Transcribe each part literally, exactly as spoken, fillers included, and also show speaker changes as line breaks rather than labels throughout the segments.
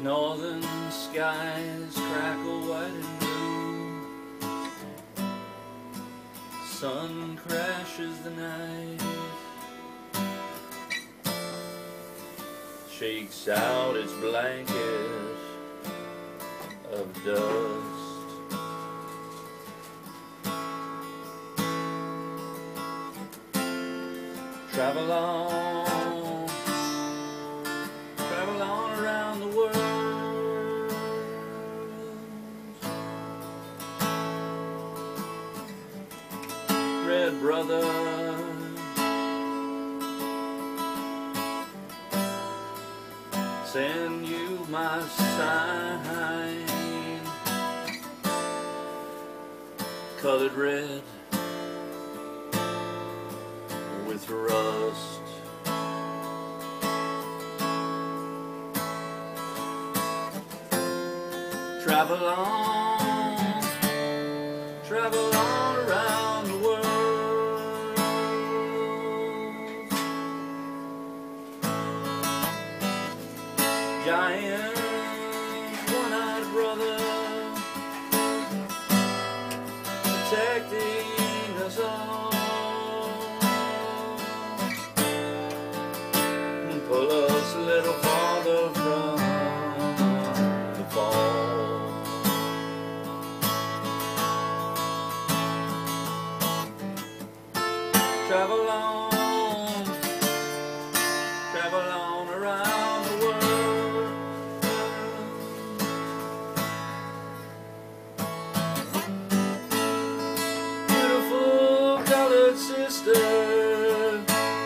Northern skies crackle white and blue. Sun crashes the night, shakes out its blanket of dust. Travel on, travel on around the world. Red brother, send you my sign, colored red with rust. Travel on, travel on around the world. Giant one-eyed brother, protecting us all. Pull us a little farther from the fall. Travel on, travel on around the world. Beautiful colored sister,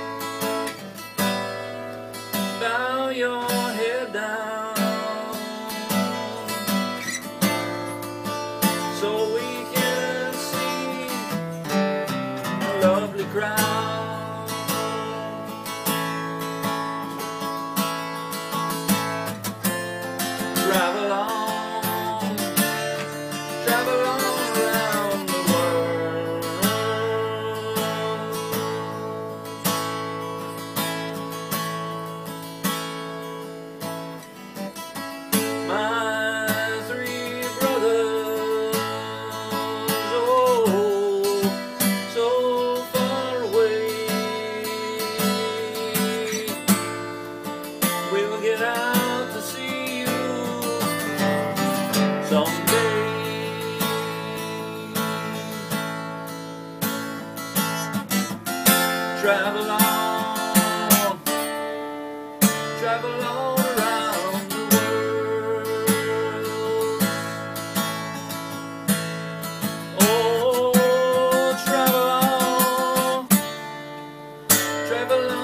bow your head down so we can see a lovely crown. Travel on, travel on around the world. My three brothers, oh, so far away, we'll get out to see you someday. Travel on, travel on around the world. Oh, travel on, travel on.